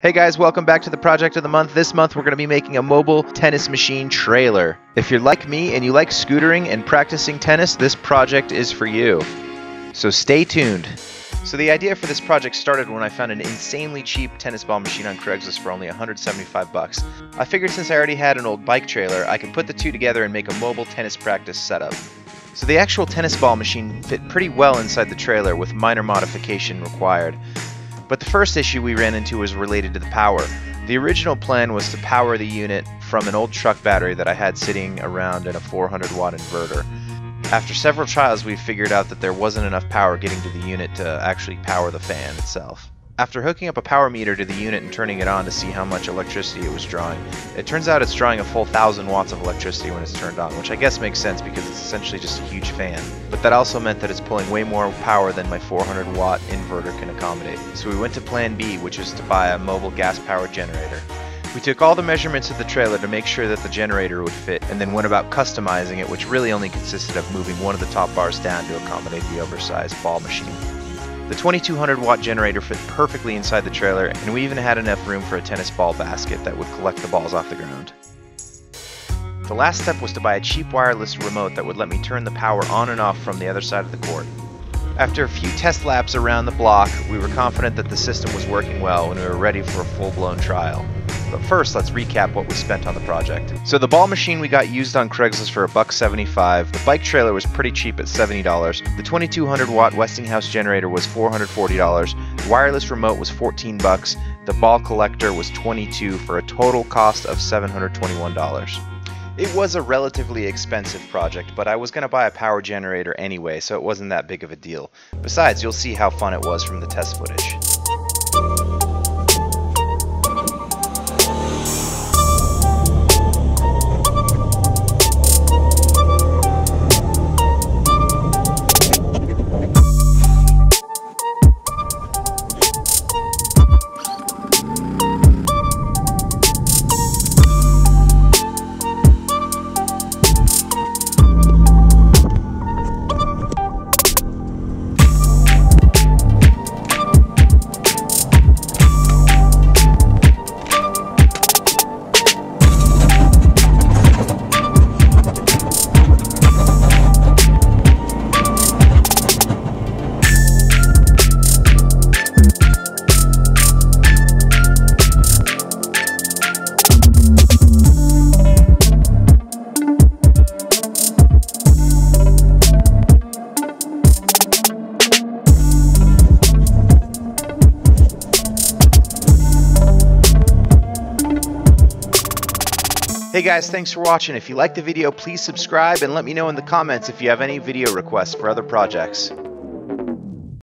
Hey guys, welcome back to the project of the month. This month we're going to be making a mobile tennis machine trailer. If you're like me and you like scootering and practicing tennis, this project is for you. So stay tuned. So the idea for this project started when I found an insanely cheap tennis ball machine on Craigslist for only 175 bucks. I figured since I already had an old bike trailer, I could put the two together and make a mobile tennis practice setup. So the actual tennis ball machine fit pretty well inside the trailer with minor modification required. But the first issue we ran into was related to the power. The original plan was to power the unit from an old truck battery that I had sitting around in a 400 watt inverter. After several trials, we figured out that there wasn't enough power getting to the unit to actually power the fan itself. After hooking up a power meter to the unit and turning it on to see how much electricity it was drawing, it turns out it's drawing a full 1,000 watts of electricity when it's turned on, which I guess makes sense because it's essentially just a huge fan. But that also meant that it's pulling way more power than my 400 watt inverter can accommodate. So we went to plan B, which is to buy a mobile gas powered generator. We took all the measurements of the trailer to make sure that the generator would fit, and then went about customizing it, which really only consisted of moving one of the top bars down to accommodate the oversized ball machine. The 2200 watt generator fit perfectly inside the trailer, and we even had enough room for a tennis ball basket that would collect the balls off the ground. The last step was to buy a cheap wireless remote that would let me turn the power on and off from the other side of the court. After a few test laps around the block, we were confident that the system was working well and we were ready for a full-blown trial. But first, let's recap what we spent on the project. So the ball machine we got used on Craigslist for $1.75. The bike trailer was pretty cheap at $70. The 2200 watt Westinghouse generator was $440. The wireless remote was $14. The ball collector was $22 for a total cost of $721. It was a relatively expensive project, but I was going to buy a power generator anyway, so it wasn't that big of a deal. Besides, you'll see how fun it was from the test footage. Hey guys, thanks for watching. If you liked the video, please subscribe and let me know in the comments if you have any video requests for other projects.